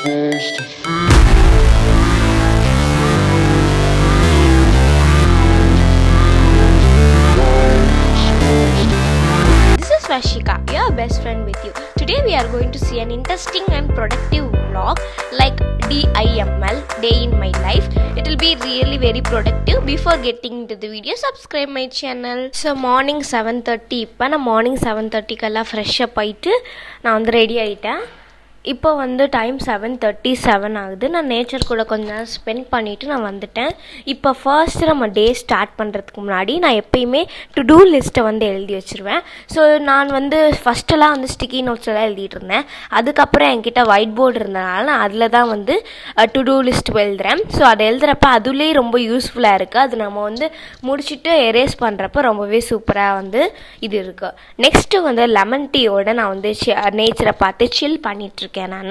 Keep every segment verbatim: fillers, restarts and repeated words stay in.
supposed to feel. This is Vashika, your best friend with you. Today we are going to see an interesting and productive vlog like D I M L, Day in My Life. It will be really very productive. Before getting into the video, subscribe my channel. So morning seven thirty, இப்போ நான் morning seven thirty கெல்லாம் fresh up ஆயிட்டு நான் வந்து ready ஆயிட்டேன். இப்போ வந்து time seven thirty seven ஆகுது. நான் நேச்சர் கூட கொஞ்ச நேரம் ஸ்பெண்ட் பண்ணிவிட்டு நான் வந்துட்டேன். இப்போ ஃபர்ஸ்ட் நம்ம டே ஸ்டார்ட் பண்ணுறதுக்கு முன்னாடி நான் எப்பயுமே டு டூ லிஸ்ட்டை வந்து எழுதி வச்சுருவேன். ஸோ நான் வந்து ஃபஸ்ட்டெல்லாம் வந்து ஸ்டிக்கி நோட்ஸ் எல்லாம் எழுதிட்டு இருந்தேன். அதுக்கப்புறம் என்கிட்ட ஒயிட் போர்டு இருந்தனால நான் அதில் தான் வந்து டு டூ லிஸ்ட் எழுதுறேன். ஸோ அதை எழுதுகிறப்ப அதுலேயே ரொம்ப யூஸ்ஃபுல்லாக இருக்குது. அது நம்ம வந்து முடிச்சுட்டு எரேஸ் பண்ணுறப்ப ரொம்பவே சூப்பராக வந்து இது இருக்குது. நெக்ஸ்ட்டு வந்து லெமன் டீயோட நான் வந்து நேச்சரை பார்த்து சில் பண்ணிகிட்ருக்கேன் நான்.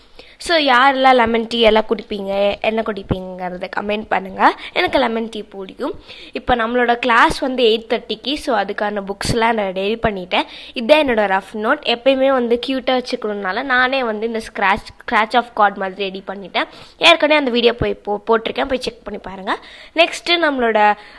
ஸோ யாரெல்லாம் லெமன் டீ எல்லாம் குடிப்பீங்க, என்ன குடிப்பீங்கிறத கமெண்ட் பண்ணுங்கள். எனக்கு லெமன் டீ பிடிக்கும். இப்போ நம்மளோட கிளாஸ் வந்து எயிட் தேர்ட்டிக்கு. ஸோ அதுக்கான புக்ஸ்லாம் நான் ரெடி பண்ணிட்டேன். இதுதான் என்னோடய ரஃப் நோட். எப்பயுமே வந்து க்யூட்டாக வச்சுக்கணுனால நானே வந்து இந்த ஸ்க்ராட்ச் ஸ்க்ராட்ச் ஆஃப் கார்டு மாதிரி ரெடி பண்ணிட்டேன். ஏற்கனவே அந்த வீடியோ போய் போ போட்டிருக்கேன் போய் செக் பண்ணி பாருங்கள். நெக்ஸ்ட்டு நம்மளோட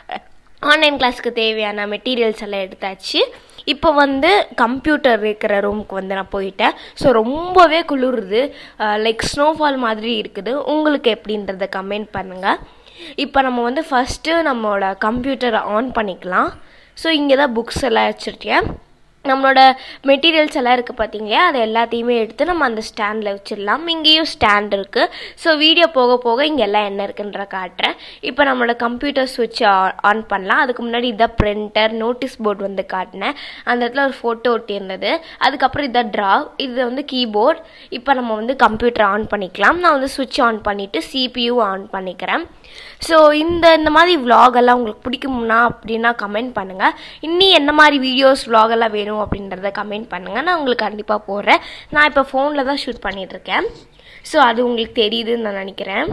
ஆன்லைன் கிளாஸுக்கு தேவையான மெட்டீரியல்ஸ் எல்லாம் எடுத்தாச்சு. இப்போ வந்து கம்ப்யூட்டர் இருக்கிற ரூமுக்கு வந்து நான் போயிட்டேன். ஸோ ரொம்பவே குளிருது, லைக் ஸ்னோஃபால் மாதிரி இருக்குது. உங்களுக்கு எப்படின்றத கமெண்ட் பண்ணுங்கள். இப்போ நம்ம வந்து ஃபஸ்ட்டு நம்மளோட கம்ப்யூட்டரை ஆன் பண்ணிக்கலாம். ஸோ இங்கே தான் புக்ஸ் எல்லாம் வச்சுருக்கேன். நம்மளோட மெட்டீரியல்ஸ் எல்லாம் இருக்குது பார்த்தீங்களா, அது எல்லாத்தையுமே எடுத்து நம்ம அந்த ஸ்டாண்டில் வச்சிடலாம். இங்கேயும் ஸ்டாண்ட் இருக்குது. ஸோ வீடியோ போக போக இங்கே எல்லாம் என்ன இருக்குன்ற காட்டுறேன். இப்போ நம்மளோட கம்ப்யூட்டர் சுவிட்ச் ஆன் பண்ணலாம். அதுக்கு முன்னாடி இதான் பிரிண்டர், நோட்டீஸ் போர்டு வந்து காட்டினேன். அந்த இடத்துல ஒரு ஃபோட்டோ ஒட்டி இருந்தது. அதுக்கப்புறம் இதான் ட்ராவ், இது வந்து கீபோர்டு. இப்போ நம்ம வந்து கம்ப்யூட்டர் ஆன் பண்ணிக்கலாம். நான் வந்து சுவிட்ச் ஆன் பண்ணிவிட்டு சிபியூ ஆன் பண்ணிக்கிறேன். ஸோ இந்த இந்த மாதிரி விலாகெல்லாம் உங்களுக்கு பிடிக்கும்னா அப்படின்னா கமெண்ட் பண்ணுங்கள். இன்னி என்ன மாதிரி வீடியோஸ் விலாகெல்லாம் வேணும் அப்படின்றத கமெண்ட் பண்ணுங்கள். நான் உங்களுக்கு கண்டிப்பாக போடுறேன். நான் இப்போ ஃபோனில் தான் ஷூட் பண்ணிகிட்ருக்கேன். ஸோ அது உங்களுக்கு தெரியுதுன்னு நான் நினைக்கிறேன்.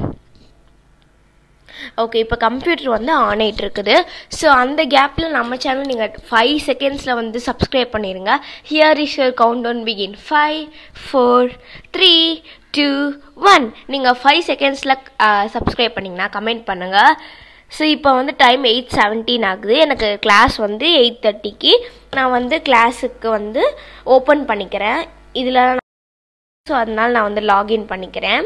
ஓகே, இப்போ கம்ப்யூட்டர் வந்து ஆன் ஆகிட்டு இருக்குது. ஸோ அந்த கேப்பில் நம்ம சேனல் நீங்கள் ஃபைவ் செகண்ட்ஸில் வந்து சப்ஸ்கிரைப் பண்ணிடுங்க. Here is your count down begin. Five four three two one. நீங்கள் ஃபைவ் செகண்ட்ஸில் சப்ஸ்கிரைப் பண்ணிங்கன்னா கமெண்ட் பண்ணுங்கள். ஸோ இப்போ வந்து டைம் எயிட் செவன்டீன் ஆகுது. எனக்கு கிளாஸ் வந்து எயிட் தேர்ட்டிக்கு. நான் வந்து கிளாஸுக்கு வந்து ஓப்பன் பண்ணிக்கிறேன் இதில். ஸோ அதனால் நான் வந்து லாகின் பண்ணிக்கிறேன்.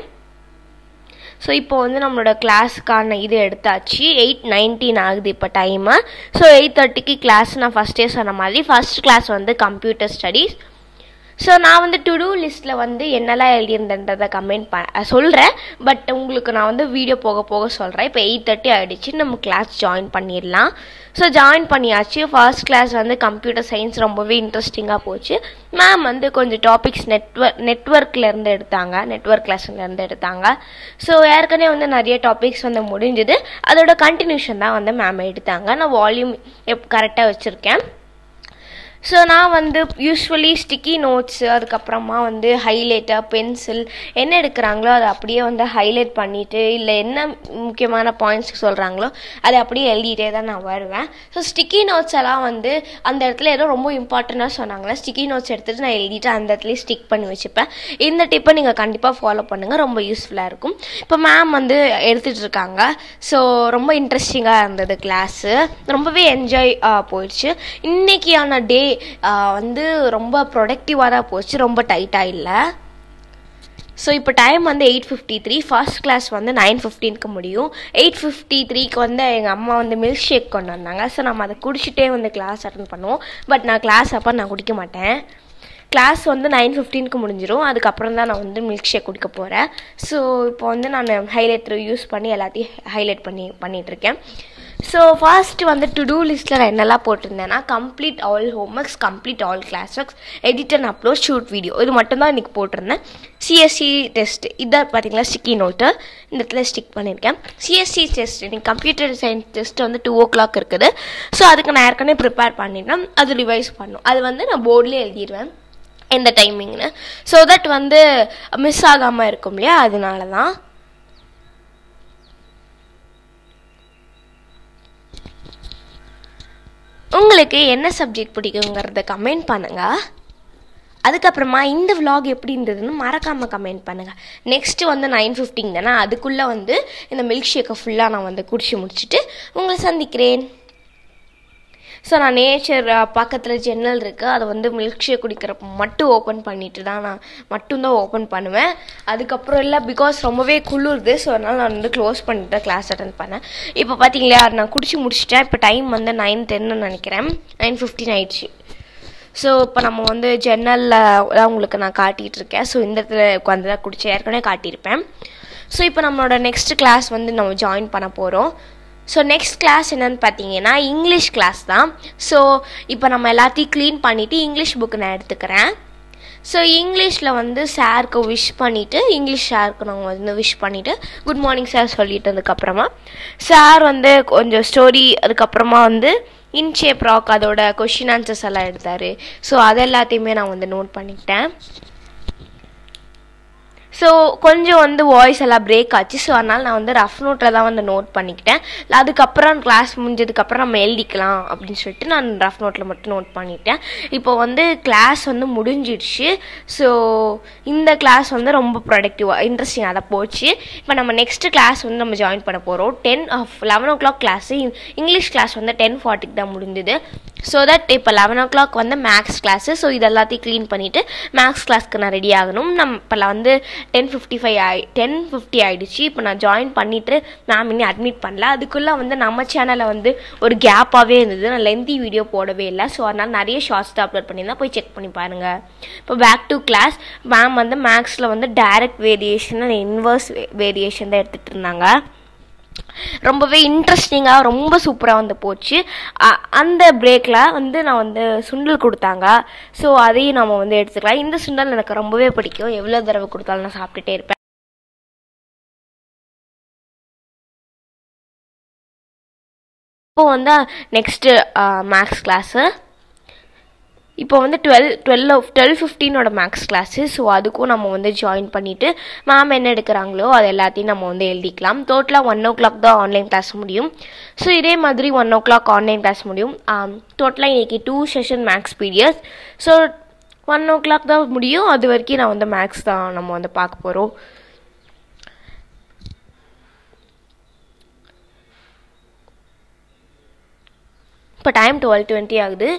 ஸோ இப்போ வந்து நம்மளோட கிளாஸுக்கான இது எடுத்தாச்சு. எயிட் நைன்டீன் ஆகுது இப்போ டைமு. ஸோ எயிட் தேர்ட்டிக்கு கிளாஸ் நான் ஃபஸ்ட்டே சொன்ன மாதிரி ஃபஸ்ட் கிளாஸ் வந்து கம்ப்யூட்டர் ஸ்டடீஸ். ஸோ நான் வந்து டு டூ லிஸ்ட்டில் வந்து என்னெல்லாம் எழுதியிருந்தேன்றதை கமெண்ட் ப சொல்கிறேன். பட் உங்களுக்கு நான் வந்து வீடியோ போக போக சொல்கிறேன். இப்போ எயிட் தேர்ட்டி ஆகிடுச்சு, நம்ம கிளாஸ் ஜாயின் பண்ணிடலாம். ஸோ ஜாயின் பண்ணியாச்சு. ஃபர்ஸ்ட் கிளாஸ் வந்து கம்ப்யூட்டர் சயின்ஸ் ரொம்பவே இன்ட்ரெஸ்டிங்காக போச்சு. மேம் வந்து கொஞ்சம் டாபிக்ஸ் நெட்வொர்க் நெட்ஒர்க்லேருந்து எடுத்தாங்க, நெட்ஒர்க் கிளாஸ்லேருந்து எடுத்தாங்க. ஸோ ஏற்கனவே வந்து நிறைய டாபிக்ஸ் வந்து முடிஞ்சுது. அதோட கண்டினியூஷன் தான் வந்து மேம் எடுத்தாங்க. நான் வால்யூம் எப் கரெக்டாக வச்சுருக்கேன். ஸோ நான் வந்து யூஸ்வலி ஸ்டிக்கி நோட்ஸு, அதுக்கப்புறமா வந்து ஹைலைட்டர், பென்சில் என்ன எடுக்கிறாங்களோ அதை அப்படியே வந்து ஹைலைட் பண்ணிவிட்டு, இல்லை என்ன முக்கியமான பாயிண்ட்ஸ் சொல்கிறாங்களோ அதை அப்படியே எழுதிட்டே தான் நான் வருவேன். ஸோ ஸ்டிக்கி நோட்ஸ் எல்லாம் வந்து அந்த இடத்துல ஏதோ ரொம்ப இம்பார்ட்டண்ட்டாக சொன்னாங்கன்னா ஸ்டிக்கி நோட்ஸ் எடுத்துகிட்டு நான் எழுதிட்டு அந்த இடத்துலேயே ஸ்டிக் பண்ணி வச்சுப்பேன். இந்த டிப்பை நீங்கள் கண்டிப்பாக ஃபாலோ பண்ணுங்கள், ரொம்ப யூஸ்ஃபுல்லாக இருக்கும். இப்போ மேம் வந்து எடுத்துகிட்டு இருக்காங்க. ஸோ ரொம்ப இன்ட்ரெஸ்டிங்காக இருந்தது கிளாஸு, ரொம்பவே என்ஜாய் போயிடுச்சு. இன்றைக்கியான டே வந்து ரொம்ப ப்ரொடக்டிவாக தான் போச்சு, ரொம்ப டைட்டாக இல்லை. ஸோ இப்போ டைம் வந்து eight fifty three. First class வந்து நைன் ஃபிஃப்டீனுக்கு முடியும். எயிட் ஃபிஃப்டி த்ரீக்கு வந்து எங்கள் அம்மா வந்து மில்க் ஷேக் கொண்டு வந்தாங்க. ஸோ நம்ம அதை குடிச்சிட்டே வந்து கிளாஸ் அட்டன் பண்ணுவோம். பட் நான் கிளாஸ் அப்போ நான் குடிக்க மாட்டேன். கிளாஸ் வந்து நைன் ஃபிஃப்டீனுக்கு முடிஞ்சிடும். அதுக்கப்புறம் தான் நான் வந்து மில்க் ஷேக் குடிக்க போகிறேன். ஸோ இப்போ வந்து நான் ஹைலைட்டர் யூஸ் பண்ணி எல்லாத்தையும் ஹைலைட் பண்ணி பண்ணிகிட்ருக்கேன். ஸோ ஃபர்ஸ்ட் வந்து டு டூ லிஸ்ட்டில் நான் என்னெல்லாம் போட்டிருந்தேன்னா complete all homeworks, complete all class works, edit and upload, shoot video, இது மட்டும்தான் இன்றைக்கி போட்டிருந்தேன். சிஎஸ்சி டெஸ்ட் இதான் பார்த்தீங்களா ஸ்டிக்கி நோட்டு இந்த இடத்துல ஸ்டிக் பண்ணியிருக்கேன். சிஎஸ்சி டெஸ்ட் இன்னைக்கு கம்ப்யூட்டர் சயின்ஸ் டெஸ்ட் வந்து டூ ஓ கிளாக் இருக்குது. ஸோ அதுக்கு நான் ஏற்கனவே ப்ரிப்பேர் பண்ணிட்டேன். அது ரிவைஸ் பண்ணும். அது வந்து நான் போர்ட்லேயே எழுதிடுவேன் எந்த டைமிங்னு. ஸோ தட் வந்து மிஸ் ஆகாமல் இருக்கும் இல்லையா, அதனால தான். உங்களுக்கு என்ன சப்ஜெக்ட் பிடிக்குங்கிறத கமெண்ட் பண்ணுங்கள். அதுக்கப்புறமா இந்த vlog எப்படி இருந்ததுன்னு மறக்காமல் கமெண்ட் பண்ணுங்கள். நெக்ஸ்ட்டு வந்து நைன் ஃபிஃப்டின் தானே, அதுக்குள்ளே வந்து இந்த மில்க் ஷேக்கை ஃபுல்லாக நான் வந்து குடிச்சு முடிச்சுட்டு உங்களை சந்திக்கிறேன். ஸோ நான் நேச்சர் பக்கத்தில் ஜன்னல் இருக்குது, அதை வந்து மில்க் ஷேக் குடிக்கிறப்ப மட்டும் ஓப்பன் பண்ணிட்டு தான் நான் மட்டும்தான் ஓப்பன் பண்ணுவேன். அதுக்கப்புறம் இல்லை, பிகாஸ் ரொம்பவே குளிருது. ஸோ அதனால் நான் வந்து க்ளோஸ் பண்ணிட்டு தான் கிளாஸ் அட்டன் பண்ணேன். இப்போ பார்த்தீங்களா, நான் குடிச்சு முடிச்சிட்டேன். இப்போ டைம் வந்து நைன் டென்னு நினைக்கிறேன், நைன் ஃபிஃப்டின் ஆயிடுச்சு. ஸோ இப்போ நம்ம வந்து ஜன்னலில் தான் உங்களுக்கு நான் காட்டிகிட்டு இருக்கேன். ஸோ இந்த இடத்துல உட்காந்து தான் குடிச்சேன், ஏற்கனவே காட்டியிருப்பேன். ஸோ இப்போ நம்மளோட நெக்ஸ்ட் கிளாஸ் வந்து நம்ம ஜாயின் பண்ண போகிறோம். ஸோ நெக்ஸ்ட் கிளாஸ் என்னென்னு பார்த்தீங்கன்னா இங்கிலீஷ் கிளாஸ் தான். ஸோ இப்போ நம்ம எல்லாத்தையும் க்ளீன் பண்ணிவிட்டு இங்கிலீஷ் புக்கு நான் எடுத்துக்கிறேன். ஸோ இங்கிலீஷில் வந்து சாருக்கு விஷ் பண்ணிவிட்டு, இங்கிலீஷ் சாருக்கு நாங்கள் வந்து விஷ் பண்ணிவிட்டு குட் மார்னிங் சார் சொல்லிட்டு அதுக்கப்புறமா சார் வந்து கொஞ்சம் ஸ்டோரி, அதுக்கப்புறமா வந்து இன்ஷேப் ராக் அதோட கொஷின் ஆன்சர்ஸ் எல்லாம் எடுத்தார். ஸோ அது எல்லாத்தையுமே நான் வந்து நோட் பண்ணிக்கிட்டேன். ஸோ கொஞ்சம் வந்து வாய்ஸ் எல்லாம் பிரேக் ஆச்சு. ஸோ அதனால் நான் வந்து ரஃப் நோட்டில் தான் வந்து நோட் பண்ணிக்கிட்டேன். அதுக்கப்புறம் கிளாஸ் முடிஞ்சதுக்கப்புறம் நம்ம எழுதிக்கலாம் அப்படின்னு சொல்லிட்டு நான் ரஃப் நோட்டில் மட்டும் நோட் பண்ணிட்டேன். இப்போ வந்து கிளாஸ் வந்து முடிஞ்சிடுச்சு. ஸோ இந்த கிளாஸ் வந்து ரொம்ப ப்ரொடக்டிவாக இன்ட்ரெஸ்டிங்காக தான் போச்சு. இப்போ நம்ம நெக்ஸ்ட்டு கிளாஸ் வந்து நம்ம ஜாயின் பண்ண போகிறோம். Ten of eleven o'clock class, English class வந்து டென் ஃபார்ட்டிக்கு தான் முடிஞ்சுது. ஸோ தட் இப்போ லெவன் ஓ கிளாக் வந்து மேக்ஸ் கிளாஸு. ஸோ இது எல்லாத்தையும் க்ளீன் பண்ணிவிட்டு மேக்ஸ் கிளாஸ்க்கு நான் ரெடி ஆகணும். நம்ம இப்போ வந்து டென் ஃபிஃப்டி ஃபைவ் ஆயி டென் ஃபிஃப்டி ஆகிடுச்சு. இப்போ நான் ஜாயின் பண்ணிவிட்டு மேம் இன்னும் அட்மிட் பண்ணல. அதுக்குள்ளே வந்து நம்ம சேனலில் வந்து ஒரு கேப்பாகவே இருந்தது, நான் லென்த்தி வீடியோ போடவே இல்லை. ஸோ அதனால் நிறைய ஷார்ட்ஸ் தான் அப்லோட் பண்ணியிருந்தேன், போய் செக் பண்ணி பாருங்கள். இப்போ பேக் டு கிளாஸ். மேம் வந்து மேக்ஸில் வந்து direct variation and inverse variation தான் எடுத்துகிட்டு இருந்தாங்க. ரொம்பவே இன்ட்ரெஸ்டிங்காக ரொம்ப சூப்பராக வந்து போச்சு. அந்த பிரேக்கில் வந்து நான் வந்து சுண்டல் கொடுத்தாங்க. ஸோ அதையும் நம்ம வந்து எடுத்துக்கலாம். இந்த சுண்டல் எனக்கு ரொம்பவே பிடிக்கும், எவ்வளோ தடவை கொடுத்தாலும் நான் சாப்பிட்டுட்டே இருப்பேன். இப்போ வந்து நெக்ஸ்ட்டு மேக்ஸ் கிளாஸு. இப்போ வந்து டுவெல் டுவெல் டுவெல் ஃபிஃப்டீனோட மேக்ஸ் கிளாஸு. ஸோ அதுக்கும் நம்ம வந்து ஜாயின் பண்ணிவிட்டு மேம் என்ன எடுக்கிறாங்களோ அது எல்லாத்தையும் நம்ம வந்து எழுதிக்கலாம். டோட்டலாக ஒன் ஓ கிளாக் தான் ஆன்லைன் கிளாஸ் முடியும். ஸோ இதே மாதிரி one o'clock online class முடியும். டோட்டலாக இன்றைக்கி two session maths periods. So one o'clock தான் முடியும். அது வரைக்கும் நான் வந்து மேக்ஸ் தான் நம்ம வந்து பார்க்க போகிறோம். இப்போ டைம் டுவெல் டுவெண்ட்டி ஆகுது.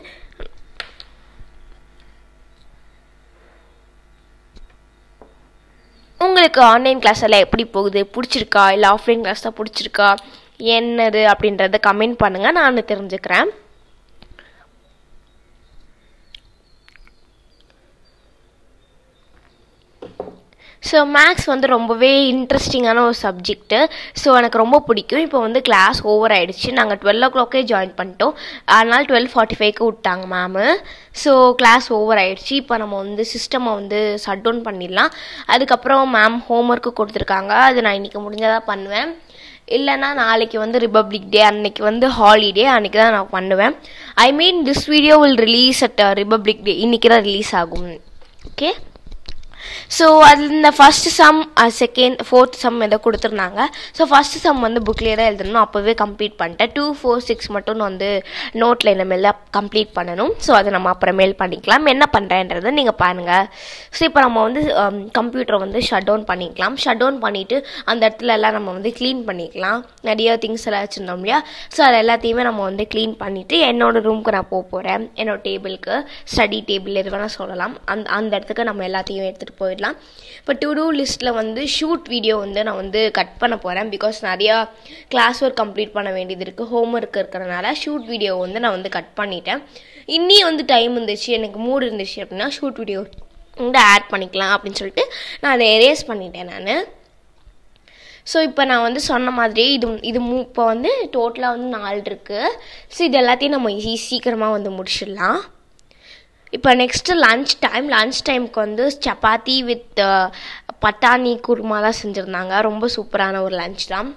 உங்களுக்கு ஆன்லைன் கிளாஸ் எல்லாம் எப்படி போகுது, பிடிச்சிருக்கா, இல்லை ஆஃப்லைன் கிளாஸ் தான் பிடிச்சிருக்கா, என்னது அப்படின்றத கமெண்ட் பண்ணுங்கள், நான் தெரிஞ்சுக்கிறேன். ஸோ மேக்ஸ் வந்து ரொம்பவே இன்ட்ரெஸ்டிங்கான ஒரு சப்ஜெக்ட்டு. ஸோ எனக்கு ரொம்ப பிடிக்கும். இப்போ வந்து கிளாஸ் ஓவர் ஆகிடுச்சு. நாங்கள் டுவெல் ஓ கிளாக்கே ஜாயின் பண்ணிட்டோம். அதனால் டுவெல் ஃபார்ட்டி ஃபைவ்க்கு விட்டாங்க மேமு. ஸோ கிளாஸ் ஓவர் ஆகிடுச்சு. இப்போ நம்ம வந்து சிஸ்டமை வந்து ஷட் டவுன் பண்ணிடலாம். அதுக்கப்புறம் மேம் ஹோம் ஒர்க்கு கொடுத்துருக்காங்க, அது நான் இன்றைக்கி முடிஞ்சாதான் பண்ணுவேன். இல்லைனா நாளைக்கு வந்து ரிபப்ளிக் டே, அன்னைக்கு வந்து ஹாலிடே, அன்றைக்கி தான் நான் பண்ணுவேன். I mean this video will release at Republic Day, இன்றைக்கி தான் ரிலீஸ் ஆகும். ஓகே. ஸோ அதில் இந்த first sum, second, fourth sum எதோ கொடுத்துருந்தாங்க. ஸோ ஃபஸ்ட்டு சம் வந்து புக்லேயே தான் எழுதணும், அப்போவே கம்ப்ளீட் பண்ணிட்டேன். டூ ஃபோர் சிக்ஸ் மட்டும் வந்து நோட்டில் இனிமேல் கம்ப்ளீட் பண்ணணும். ஸோ அதை நம்ம அப்புறமேல் பண்ணிக்கலாம். என்ன பண்ணுறேன்றதை நீங்கள் பாருங்கள். ஸோ இப்போ நம்ம வந்து கம்ப்யூட்டரை வந்து ஷட் டவுன் பண்ணிக்கலாம். ஷட் டவுன் பண்ணிவிட்டு அந்த இடத்துல எல்லாம் நம்ம வந்து க்ளீன் பண்ணிக்கலாம். நிறைய திங்ஸ் எல்லாம் வச்சுருந்தோம் இல்லையா. ஸோ அது எல்லாத்தையுமே நம்ம வந்து க்ளீன் பண்ணிவிட்டு என்னோடய ரூமுக்கு நான் போக போகிறேன். என்னோடய டேபிளுக்கு, ஸ்டடி டேபிள் எது வேணால் சொல்லலாம். அந்த அந்த இடத்துக்கு நம்ம எல்லாத்தையும் எடுத்துகிட்டு போயிடலாம். இப்போ டு டூ லிஸ்ட்டில் வந்து ஷூட் வீடியோ வந்து நான் வந்து கட் பண்ண போகிறேன். பிகாஸ் நிறையா கிளாஸ் ஒர்க் கம்ப்ளீட் பண்ண வேண்டியது இருக்குது, ஹோம் ஒர்க் இருக்கிறனால ஷூட் வீடியோ வந்து நான் வந்து கட் பண்ணிட்டேன். இன்னியும் வந்து டைம் இருந்துச்சு, எனக்கு மூடு இருந்துச்சு அப்படின்னா ஷூட் வீடியோ வந்து ஆட் பண்ணிக்கலாம் அப்படின்னு சொல்லிட்டு நான் அதை எரேஸ் பண்ணிட்டேன் நான். ஸோ இப்போ நான் வந்து சொன்ன மாதிரியே இது இது மூ இப்போ வந்து டோட்டலாக வந்து நாலு இருக்குது. ஸோ இது எல்லாத்தையும் நம்ம ஈ சீக்கிரமாக வந்து முடிச்சிடலாம். இப்போ நெக்ஸ்ட்டு லன்ச் டைம். லன்ச் டைமுக்கு வந்து சப்பாத்தி வித் பட்டாணி குருமா தான் செஞ்சுருந்தாங்க. ரொம்ப சூப்பரான ஒரு லன்ச் தான்.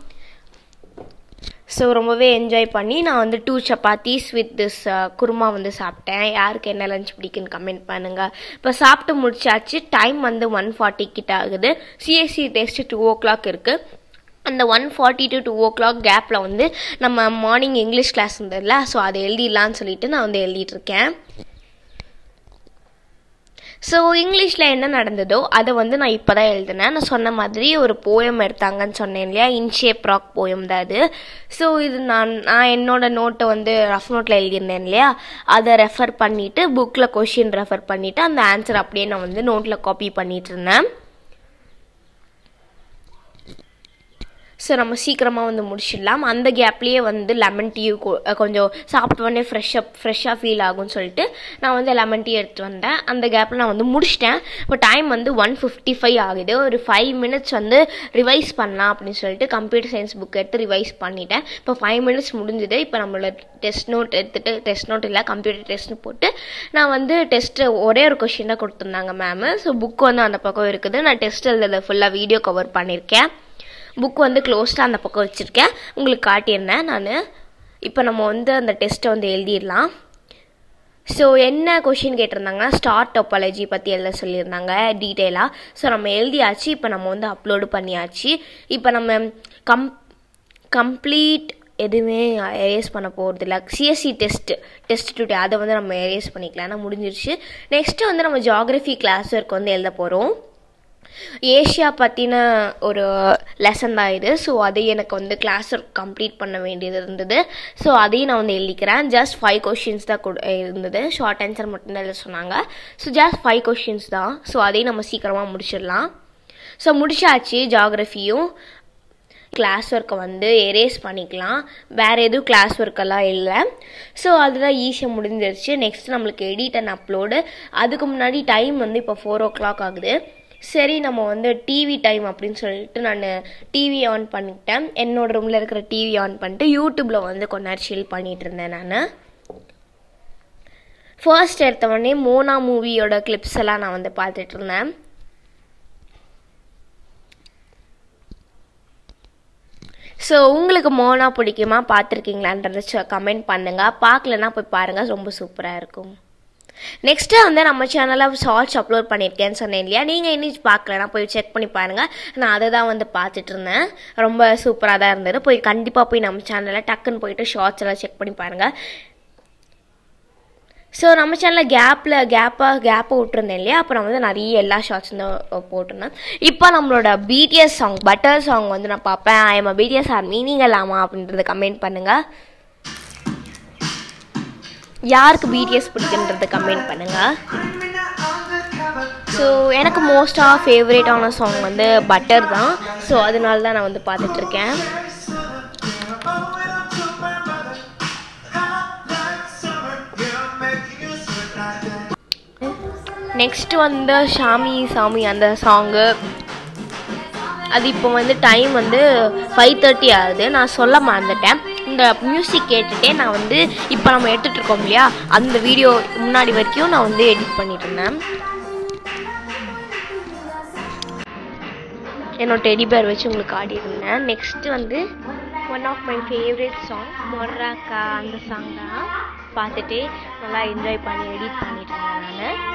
ஸோ ரொம்பவே என்ஜாய் பண்ணி நான் வந்து two chapatis with this kurma வந்து சாப்பிட்டேன். யாருக்கு என்ன லன்ச் பிடிக்குன்னு கமெண்ட் பண்ணுங்கள். இப்போ சாப்பிட்டு முடிச்சாச்சு. டைம் வந்து ஒன் ஃபார்ட்டி கிட்ட ஆகுது. CSC test two o'clock இருக்குது. அந்த one forty to two o'clock கேப்பில் வந்து நம்ம மார்னிங் இங்கிலீஷ் கிளாஸ் இருந்ததில்ல, ஸோ அதை எழுதிடலான்னு சொல்லிட்டு நான் வந்து எழுதிட்டுருக்கேன். ஸோ இங்கிலீஷில் என்ன நடந்ததோ அதை வந்து நான் இப்போ தான் எழுதினேன். நான் சொன்ன மாதிரி ஒரு போயம் எடுத்தாங்கன்னு சொன்னேன் இல்லையா, இன்ஷேப் ராக் போயம் தான் அது. ஸோ இது நான் நான் என்னோடய நோட்டை வந்து ரஃப் நோட்டில் எழுதியிருந்தேன் இல்லையா, அதை ரெஃபர் பண்ணிவிட்டு புக்கில் கொஷின் ரெஃபர் பண்ணிவிட்டு அந்த ஆன்சர் அப்படியே நான் வந்து நோட்டில் காப்பி பண்ணிகிட்டு இருந்தேன். ஸோ நம்ம சீக்கிரமாக வந்து முடிச்சிடலாம். அந்த கேப்லேயே வந்து லெமன் டீ கொஞ்சம் சாப்பிட்டு உடனே ஃப்ரெஷ்ஷாக ஃப்ரெஷ்ஷாக ஃபீல் ஆகும்னு சொல்லிட்டு நான் வந்து லெமன் டீ எடுத்துகிட்டு வந்தேன். அந்த கேப்பில் நான் வந்து முடிச்சிட்டேன். இப்போ டைம் வந்து ஒன் ஃபிஃப்டி ஃபைவ் ஆகுது. ஒரு ஃபைவ் மினிட்ஸ் வந்து ரிவைஸ் பண்ணலாம் அப்படின்னு சொல்லிட்டு கம்ப்யூட்டர் சயின்ஸ் புக் எடுத்து ரிவைஸ் பண்ணிட்டேன். இப்போ ஃபைவ் மினிட்ஸ் முடிஞ்சுது. இப்போ நம்மளோட டெஸ்ட் நோட் எடுத்துகிட்டு டெஸ்ட் நோட் இல்லை கம்ப்யூட்டர் டெஸ்ட்னு போட்டு நான் வந்து டெஸ்ட்டு ஒரே ஒரு கொஷின் தான் கொடுத்துருந்தாங்க மேமு. ஸோ புக் வந்து அந்த பக்கம் இருக்குது. நான் டெஸ்ட் எழுத ஃபுல்லாக வீடியோ கவர் பண்ணியிருக்கேன். புக் வந்து க்ளோஸ்டாக அந்த பக்கம் வச்சுருக்கேன், உங்களுக்கு காட்டியிருந்தேன் நான். இப்போ நம்ம வந்து அந்த டெஸ்ட்டை வந்து எழுதிடலாம். ஸோ என்ன கொஷின் கேட்டிருந்தாங்கன்னா ஸ்டார் டோபாலஜி பற்றி எழுத சொல்லியிருந்தாங்க டீட்டெயிலாக. ஸோ நம்ம எழுதியாச்சு. இப்போ நம்ம வந்து அப்லோடு பண்ணியாச்சு. இப்போ நம்ம கம் கம்ப்ளீட் எதுவுமே எரேஸ் பண்ண போகிறது இல்லை. சிஎஸ்சி டெஸ்ட்டு டெஸ்ட் டுடே அதை வந்து நம்ம எரேஸ் பண்ணிக்கலாம், ஏன்னா முடிஞ்சிருச்சு. நெக்ஸ்ட்டு வந்து நம்ம ஜியாகிரஃபி கிளாஸ் ஒர்க் வந்து எழுத போகிறோம். ஏஷியா பற்றின ஒரு லெசன் தான் இது. ஸோ அதை எனக்கு வந்து கிளாஸ் ஒர்க் கம்ப்ளீட் பண்ண வேண்டியது இருந்தது. ஸோ அதையும் நான் வந்து எழுதிக்கிறேன். ஜஸ்ட் ஃபைவ் கொஷின்ஸ் தான் கொடு இருந்தது ஷார்ட் ஆன்சர் மட்டும்தான் எழுத சொன்னாங்க. ஸோ ஜஸ்ட் ஃபைவ் கொஷின்ஸ் தான். ஸோ அதையும் நம்ம சீக்கிரமாக முடிச்சிடலாம். ஸோ முடிச்சாச்சு. ஜியாகிரஃபியும் கிளாஸ் ஒர்க்கை வந்து எரேஸ் பண்ணிக்கலாம். வேறு எதுவும் கிளாஸ் ஒர்க்கெல்லாம் இல்லை. ஸோ அதுதான் ஈஸியாக முடிஞ்சிருச்சு. நெக்ஸ்ட் நம்மளுக்கு எடிட் அண்ட் அப்லோடு. அதுக்கு முன்னாடி டைம் வந்து இப்போ ஃபோர் ஓ கிளாக் ஆகுது. சரி நம்ம வந்து டிவி டைம் அப்படின்னு சொல்லிட்டு நான் டிவி ஆன் பண்ணிட்டேன். என்னோடய ரூமில் இருக்கிற டிவி ஆன் பண்ணிட்டு யூடியூப்பில் வந்து கொஞ்ச நேரம் ஷில் பண்ணிகிட்டு இருந்தேன் நான். ஃபர்ஸ்ட் எடுத்த உடனே மோனா மூவியோட கிளிப்ஸ் எல்லாம் நான் வந்து பார்த்துட்டு இருந்தேன். ஸோ உங்களுக்கு மோனா பிடிக்குமா, பார்த்துருக்கீங்களான்றத கமெண்ட் பண்ணுங்கள். பார்க்கலன்னா போய் பாருங்கள், ரொம்ப சூப்பராக இருக்கும். நெக்ஸ்ட்டு வந்து நம்ம சேனலில் ஷார்ட்ஸ் அப்லோட் பண்ணியிருக்கேன்னு சொன்னேன் இல்லையா, நீங்கள் இன்னும் பார்க்கலன்னா போய் செக் பண்ணி பாருங்கள். நான் அதை தான் வந்து பார்த்துட்டு இருந்தேன். ரொம்ப சூப்பராக தான் இருந்தது. போய் கண்டிப்பாக போய் நம்ம சேனலில் டக்குன்னு போயிட்டு ஷார்ட்ஸ் எல்லாம் செக் பண்ணி பாருங்கள். ஸோ நம்ம சேனலில் கேப்பில் கேப்பாக கேப்பை விட்டுருந்தேன் இல்லையா, அப்புறம் வந்து நிறைய எல்லா ஷார்ட்ஸும் தான் போட்டிருந்தேன். இப்போ நம்மளோட பிடிஎஸ் சாங் பட்டர் சாங் வந்து நான் பார்ப்பேன். I am BTS are meaning இல்லாமா அப்படின்றத கமெண்ட் பண்ணுங்கள். யாருக்கு பிடிஎஸ் பிடிக்குன்றத கமெண்ட் பண்ணுங்கள். ஸோ எனக்கு மோஸ்ட்டாக ஃபேவரேட்டான சாங் வந்து பட்டர் தான். ஸோ அதனால தான் நான் வந்து பார்த்துட்ருக்கேன். நெக்ஸ்ட் வந்து ஷாமி சாமி அந்த சாங்கு. அது இப்போ வந்து டைம் வந்து ஃபைவ் தேர்ட்டி ஆகுது. நான் சொல்ல மறந்துட்டேன். இந்த மியூசிக் கேட்டுகிட்டே நான் வந்து இப்போ நம்ம எடுத்துகிட்ருக்கோம் இல்லையா, அந்த வீடியோ முன்னாடி வரைக்கும் நான் வந்து எடிட் பண்ணிட்டு இருந்தேன். என்னோட டெடி பேர் வச்சு உங்களுக்கு ஆடிருந்தேன். நெக்ஸ்ட்டு வந்து one of my favourite song Morrakka, அந்த சாங் தான் பார்த்துட்டு நல்லா என்ஜாய் பண்ணி எடிட் பண்ணிட்டு இருந்தேன் நான்.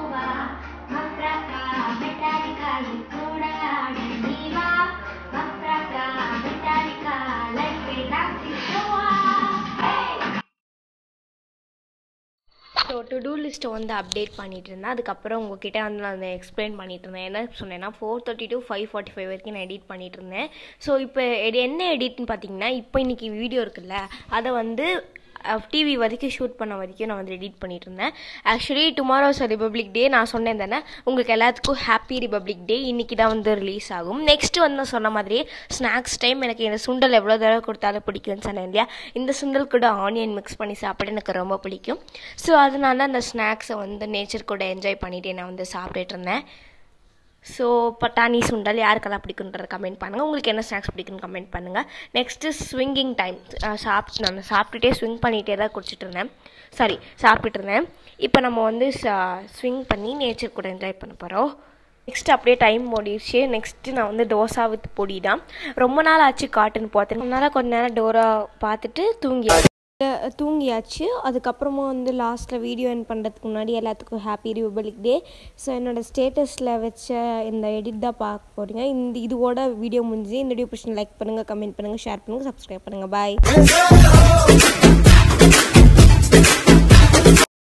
ஸோ டு டூ லிஸ்ட்டை வந்து அப்டேட் பண்ணிகிட்டு இருந்தேன். அதுக்கப்புறம் உங்ககிட்ட வந்து நான் எக்ஸ்பிளைன் பண்ணிட்டு இருந்தேன். என்ன சொன்னேன்னா four thirty to five forty five வரைக்கும் நான் எடிட் பண்ணிகிட்டு இருந்தேன். ஸோ இப்போ என்ன எடிட்னு பார்த்தீங்கன்னா, இப்போ இன்றைக்கி வீடியோ இருக்குல்ல, அதை வந்து டிவி வரைக்கும் ஷூட் பண்ண வரைக்கும் நான் வந்து எடிட் பண்ணிட்டு இருந்தேன். ஆக்சுவலி டுமாரோஸ் ரிபப்ளிக் டே நான் சொன்னேன் தானே, உங்களுக்கு எல்லாத்துக்கும் ஹாப்பி ரிபப்ளிக் டே. இன்றைக்கி தான் வந்து ரிலீஸ் ஆகும். நெக்ஸ்ட்டு வந்து நான் சொன்ன மாதிரியே ஸ்நாக்ஸ் டைம். எனக்கு இந்த சுண்டல் எவ்வளோ தடவை கொடுத்தாலும் பிடிக்கும்னு சொன்னேன் இல்லையா, இந்த சுண்டல் கூட ஆனியன் மிக்ஸ் பண்ணி சாப்பிட எனக்கு ரொம்ப பிடிக்கும். ஸோ அதனால அந்த ஸ்நாக்ஸை வந்து நேச்சர் கூட என்ஜாய் பண்ணிவிட்டு நான் வந்து சாப்பிட்டுட்டு இருந்தேன். ஸோ பட்டாணி சுண்டல் யாருக்கெல்லாம் பிடிக்குன்றத கமெண்ட் பண்ணுங்கள். உங்களுக்கு என்ன ஸ்நாக்ஸ் பிடிக்குன்னு கமெண்ட் பண்ணுங்கள். Next swinging time. சாப்பிட்டு நான் சாப்பிட்டுட்டே ஸ்விங் பண்ணிகிட்டே தான் குடிச்சிட்டு இருந்தேன். சாரி சாப்பிட்டுட்டு இருந்தேன். இப்போ நம்ம வந்து ஸ்விங் பண்ணி நேச்சர் கூட என்ஜாய் பண்ண போகிறோம். நெக்ஸ்ட்டு அப்படியே டைம் ஓடிடுச்சு. நெக்ஸ்ட்டு நான் வந்து தோசா வித் பொடி தான். ரொம்ப நாள் ஆச்சு காட்டுன்னு பார்த்தேன். அதனால் கொஞ்ச நேரம் டோரா பார்த்துட்டு தூங்கி தூங்கியாச்சு. அதுக்கப்புறமா வந்து லாஸ்ட்டில் வீடியோ என் பண்ணுறதுக்கு முன்னாடி எல்லாத்துக்கும் ஹாப்பி ரிபப்ளிக் டே. ஸோ என்னோடய ஸ்டேட்டஸில் வச்ச இந்த எடிட் தான் பார்க்க போகிறீங்க. இந்த இதோட வீடியோ முடிஞ்சு. இந்த வீடியோ பிடிச்சி லைக் பண்ணுங்கள், கமெண்ட் பண்ணுங்கள், ஷேர் பண்ணுங்கள், சப்ஸ்கிரைப் பண்ணுங்கள். பாய்.